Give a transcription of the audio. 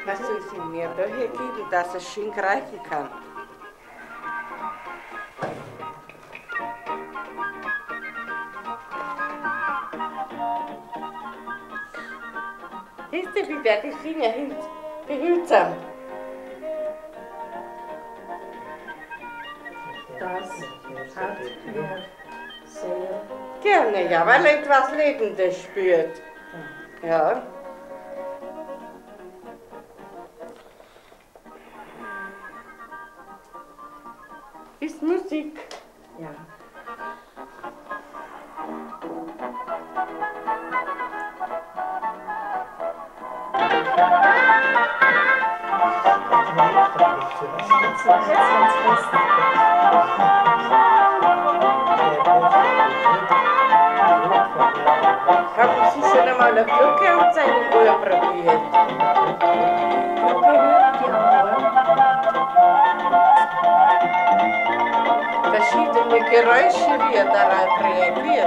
Was soll sie mir da hergeben, dass es schön greifen kann? Siehst du, wie der die Finger behütsam? Das hat mir sehr Gerne, ja, weil er etwas Lebendes spürt. Ja. Ist Musik. ja. Haben Sie schon einmal eine Glocke auf seinem Ohr probiert? Glocke hört die am Ohr. Verschiedene Geräusche, wie er darauf reagiert.